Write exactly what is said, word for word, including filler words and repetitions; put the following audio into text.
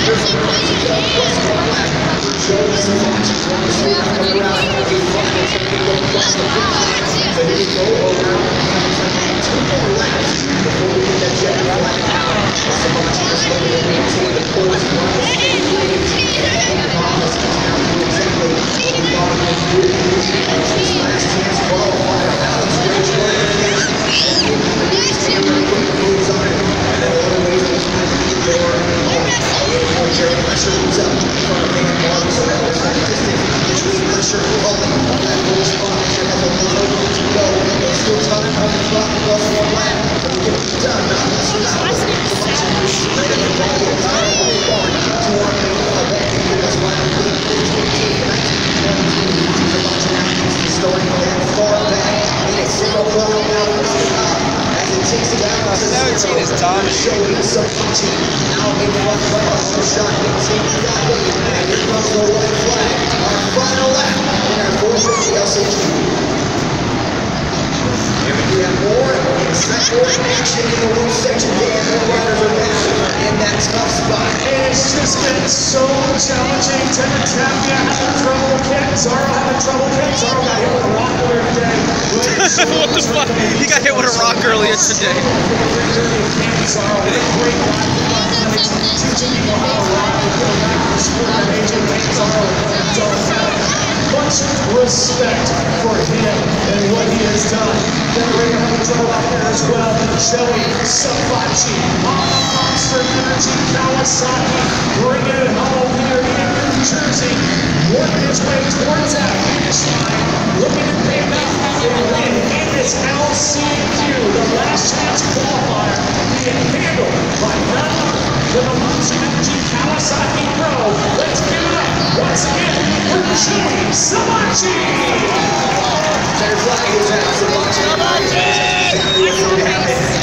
seventeen is dominating. We have more action in the loose section. The riders are back in that tough spot. And it's just been so challenging. Tender Tapia having trouble with Ken. Zaro having trouble. Ken Zaro got hit with a rock earlier today. What the fuck? He got hit with a rock earlier today. Zaro with a great ride. Teaching people how to ride. The sport of A J Zaro don't have much respect for him and what he has done. Generator having trouble out there as well. Joey Safachi on the Monster Energy Kawasaki, bringing it home here in New Jersey, working his way towards that finish line, looking to pick up a win in this L C Q, the last chance qualifier, being handled by none other than the Monster Energy Kawasaki Pro. Let's give it up once again for Joey Safachi. Their flag is out. Safachi.